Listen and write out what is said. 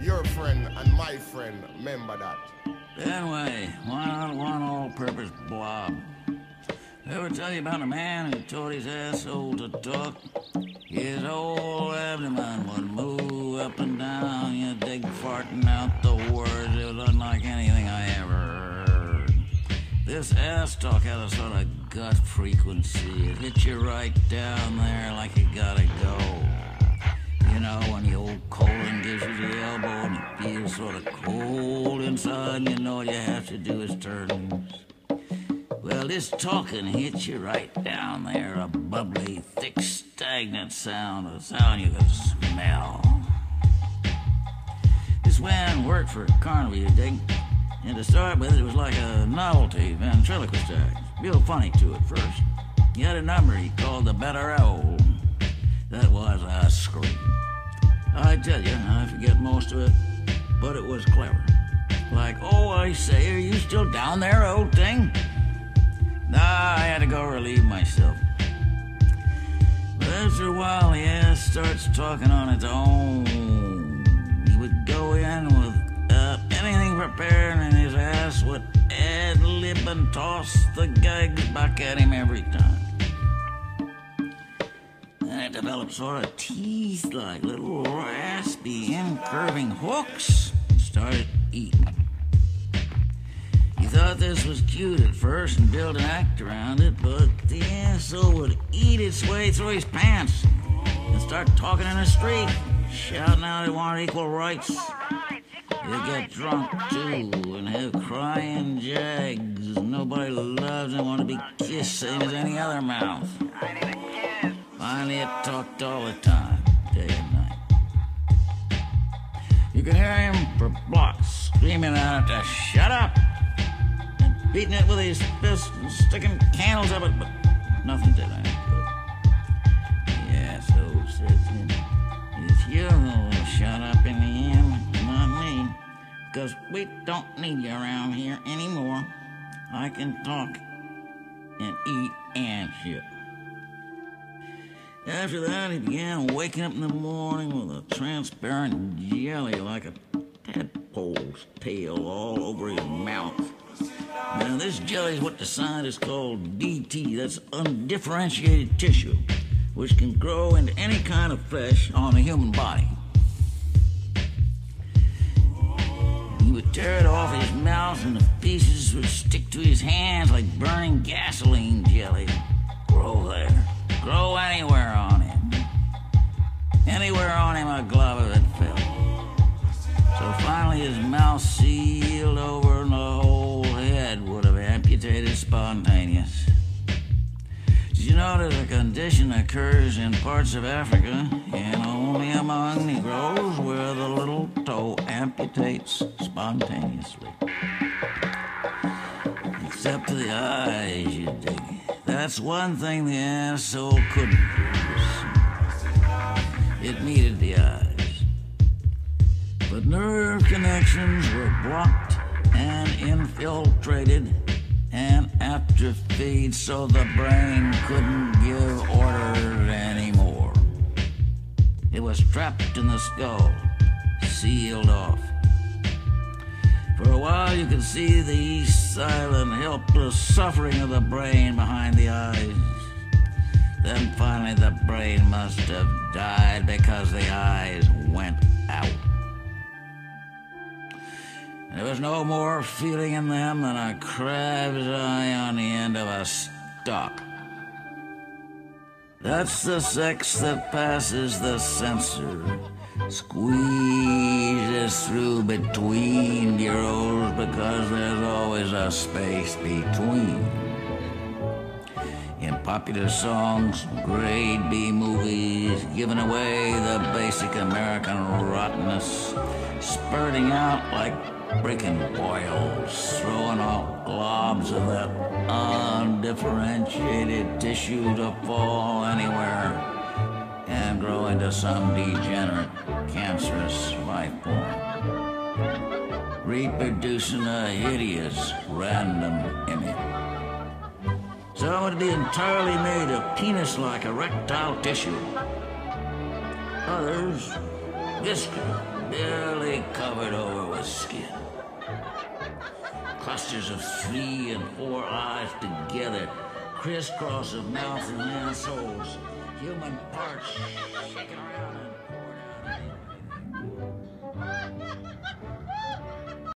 your friend and my friend, remember that. Anyway, why not one all-purpose blob? Ever tell you about a man who taught his asshole to talk? His whole abdomen would move up and down, you dig, farting out the words. It was unlike anything I ever heard. This ass talk had a sort of gut frequency. It hit you right down there like you gotta go. You know, when the old colon gives you the elbow and it feels sort of cold inside, and you know all you have to do is turn loose. Well, this talking hits you right down there, a bubbly, thick, stagnant sound, a sound you can smell. This man worked for Carnegie, you dig? And to start with, it was like a novelty ventriloquist act. Real funny to at first. He had a number he called the Betterell. That was a scream. I tell you, I forget most of it, but it was clever. Like, oh, I say, are you still down there, old thing? Nah, I had to go relieve myself. But after a while, the ass starts talking on its own. He would go in without anything prepared, and his ass would ad-lib and toss the gags back at him every time. And it developed sort of teeth like little raspy, incurving hooks, and started eating. He thought this was cute at first and built an act around it, but the asshole would eat its way through his pants and start talking in the street, shouting out he wanted equal rights. He'd get drunk, too, and have crying jags. Nobody loves and want to be kissed, same as any other mouth. Finally, it talked all the time, day and night. You could hear him for blocks, screaming at it to shut up, and beating it with his fist and sticking candles up it, but nothing did any good. The asshole said to him, "It's you who will shut up in the end, not me, because we don't need you around here anymore. I can talk and eat and shit." After that, he began waking up in the morning with a transparent jelly like a tadpole's tail all over his mouth. Now, this jelly is what the scientists call DT, that's undifferentiated tissue, which can grow into any kind of flesh on the human body. He would tear it off his mouth, and the pieces would stick to his hands like burning gasoline jelly. Grow there. Grow anywhere on him. Anywhere on him a glove of it fell. So finally his mouth sealed over and the whole head would have amputated spontaneous. Did you notice a condition occurs in parts of Africa and only among Negroes where the little toe amputates spontaneously? Except to the eyes, you dig. That's one thing the asshole couldn't produce. It needed the eyes. But nerve connections were blocked and infiltrated and atrophied, so the brain couldn't give orders anymore. It was trapped in the skull, sealed off. For a while you could see the silent, helpless suffering of the brain behind the eyes. Then finally the brain must have died because the eyes went out. There was no more feeling in them than a crab's eye on the end of a stalk. That's the sex that passes the censor, squeezes through between heroes because there's always a space between. In popular songs, grade B movies, giving away the basic American rottenness, spurting out like breaking boils, throwing out globs of that undifferentiated tissue to fall anywhere and grow into some degenerate, cancerous life form, reproducing a hideous, random image. Some would be entirely made of penis-like erectile tissue. Others, viscous, barely covered over with skin. Clusters of 3 and 4 eyes together, crisscross of mouth and assholes, human parts shaking around